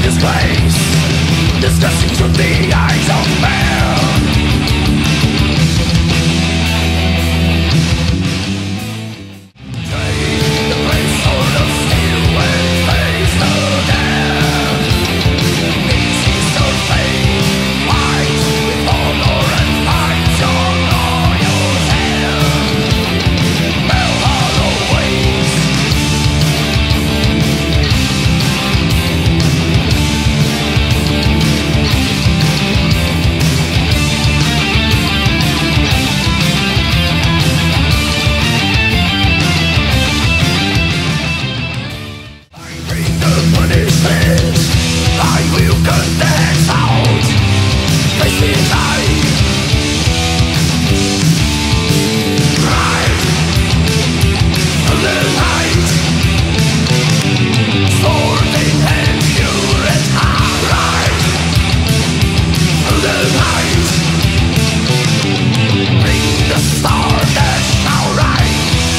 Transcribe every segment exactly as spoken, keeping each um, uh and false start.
disgrace, disgusting to the eyes of man. Take the brave sword of steel and face the dead. Easy so fate, fight with honor and fight your loyal hand. Valhalla waits. Punishment, I will cut that out. Face me alive. Right, the light. Sword in hand, pure and high. The light. Bring the star that shall rise.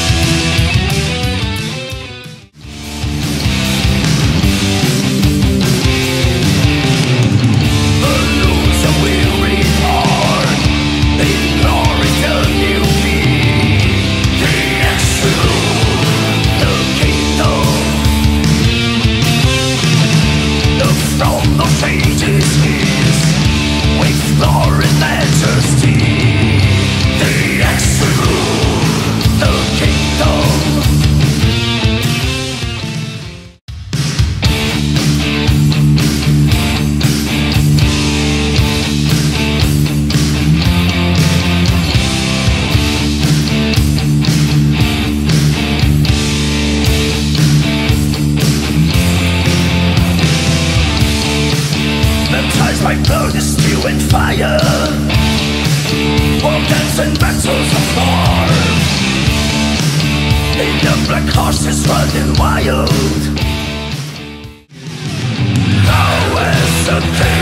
My blood is steel and fire, war dance and battles of war. In the black horses running wild. Now as a king